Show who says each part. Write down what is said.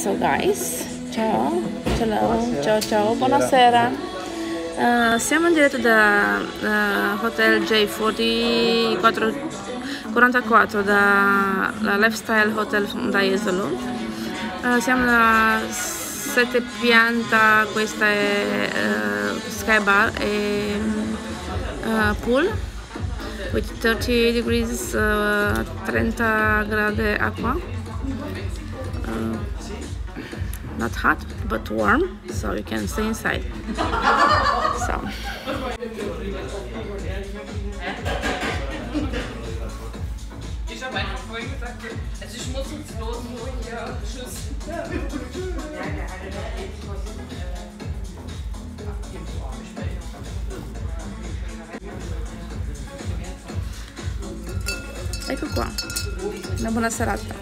Speaker 1: So guys, ciao, ciao, buonasera. Siamo in diretta da Hotel J40 44 da Lifestyle Hotel da Jesolo. Siamo alla 7 pianta, questa è Sky Bar e pool with 30 degrees, 30 gradi acqua. Not hot but warm, so you can stay inside. So
Speaker 2: Ich habe einfach vorhin gesagt, es ist schmutzlos, nur hier Schuss.
Speaker 1: ecco qua, una buona serata.